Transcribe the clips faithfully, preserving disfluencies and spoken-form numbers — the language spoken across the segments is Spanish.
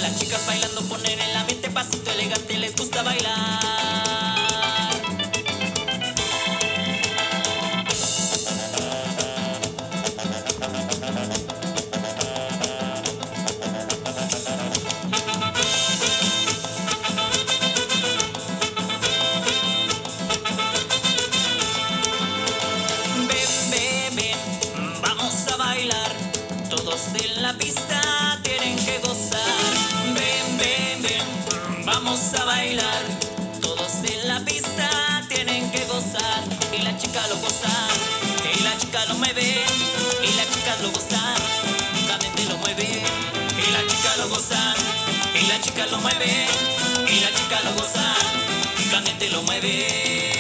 las chicas bailando ponen en la mente pasito elegante, les gusta bailar. En la pista tienen que gozar. Ven, ven, ven, vamos a bailar. Todos en la pista tienen que gozar. Y la chica lo gozan, y la chica lo mueve, y las chicas lo gozan, candente lo mueve. Y la chica lo gozan, y la chica lo mueve, y la chica lo gozan, candente lo mueve.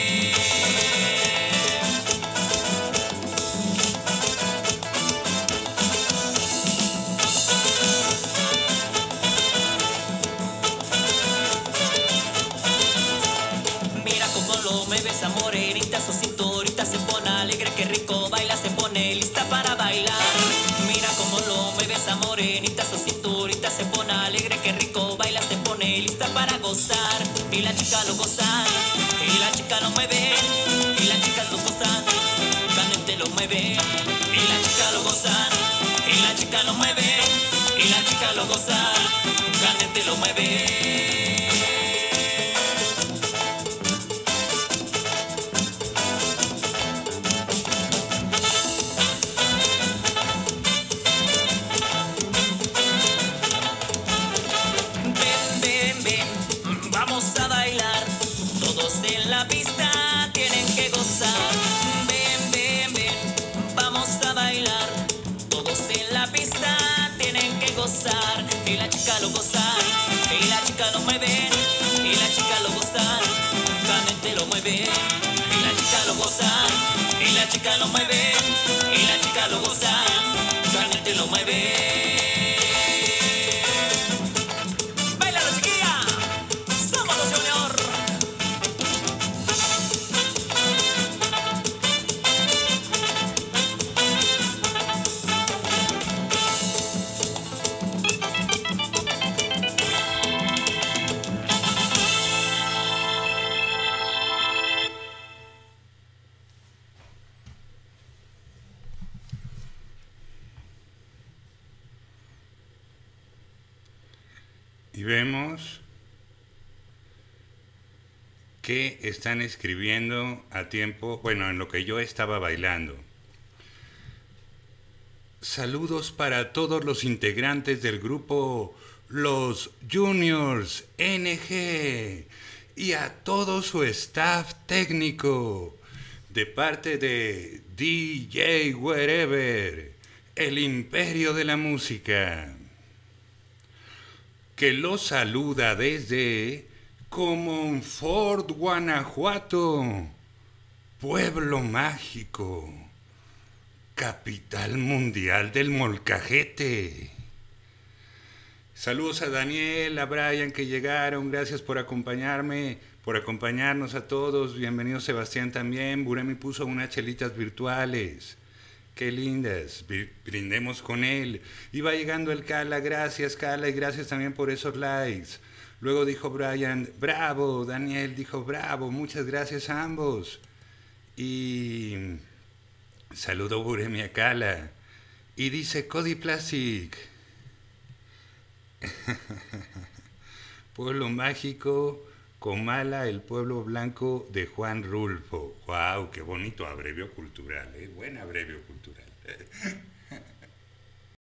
Esa morenita, su cinturita se pone alegre, que rico baila, se pone lista para bailar. Mira cómo lo mueve esa morenita, su cinturita se pone alegre, que rico baila, se pone lista para gozar. Y la chica lo gozan, y la chica lo mueve, y las chicas lo gozan, candente lo mueve. Y la chica lo gozan, y la chica lo mueve, y la chica lo gozan, candente lo mueve. En la pista tienen que gozar. Ven, ven, ven, vamos a bailar. Todos en la pista tienen que gozar. Y la chica lo gozan, y la chica lo mueven, y la chica lo gozan, candente lo mueve. Y la chica lo gozan, y la chica lo mueve, y la chica lo gozan, candente lo mueve. Y vemos que están escribiendo a tiempo, bueno, en lo que yo estaba bailando. Saludos para todos los integrantes del grupo Los Juniors N G y a todo su staff técnico de parte de D J Wherever, el imperio de la música, que los saluda desde Comonfort, Guanajuato, pueblo mágico, capital mundial del molcajete. Saludos a Daniel, a Brian que llegaron, gracias por acompañarme, por acompañarnos a todos. Bienvenido Sebastián también. Buremi puso unas chelitas virtuales. Qué lindas, brindemos con él. Iba llegando el Cala, gracias Cala, y gracias también por esos likes. Luego dijo Brian, bravo, Daniel dijo bravo, muchas gracias a ambos. Y saludo Buremi a Cala. Y dice Cody Plastic. Pueblo mágico, Comala, el pueblo blanco de Juan Rulfo. ¡Wow! ¡Qué bonito abrevio cultural! ¿eh? Buen abrevio cultural.